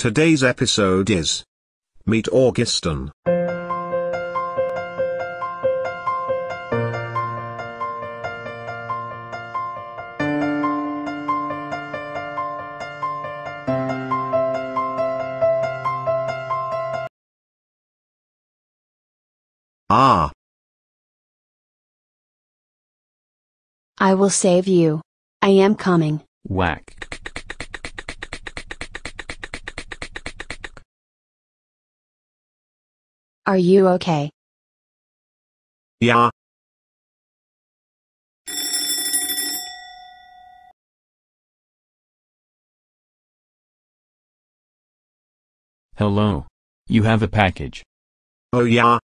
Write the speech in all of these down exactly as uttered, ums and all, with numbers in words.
Today's episode is Meet Augustin. Ah. I will save you. I am coming. Whack. Are you okay? Yeah. Hello. You have a package. Oh yeah.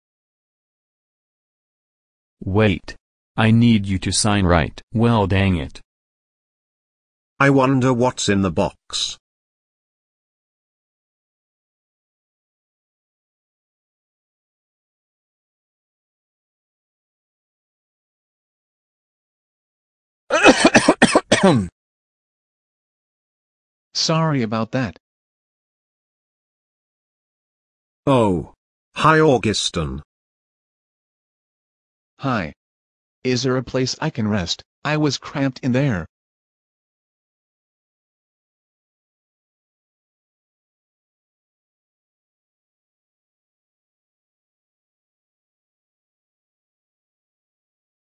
Wait. I need you to sign right. Well, dang it. I wonder what's in the box. Sorry about that. Oh. Hi Augustin. Hi. Is there a place I can rest? I was cramped in there.